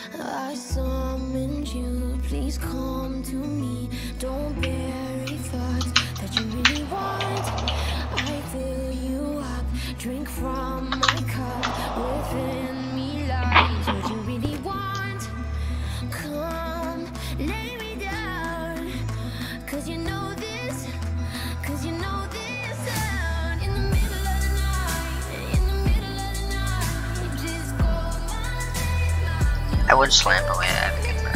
I summoned you, please come to me. Don't bury thoughts that you really want. I fill you up, drink from my cup. Within me lies what you really want. Come, lay me down, 'cause you know this, 'cause you know this sound. In the middle of the night, in the middle of the night, just call my name. I would slam away at everything, bro.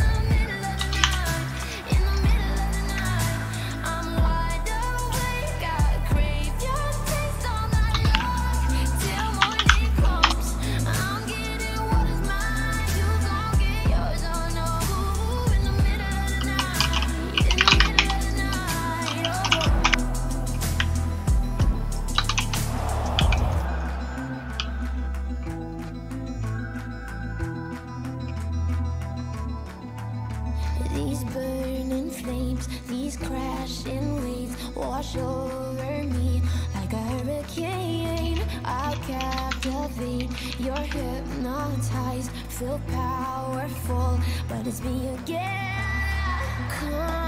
These burning flames, these crashing waves wash over me like a hurricane. I'll captivate, you're hypnotized, feel powerful, but it's me again. Come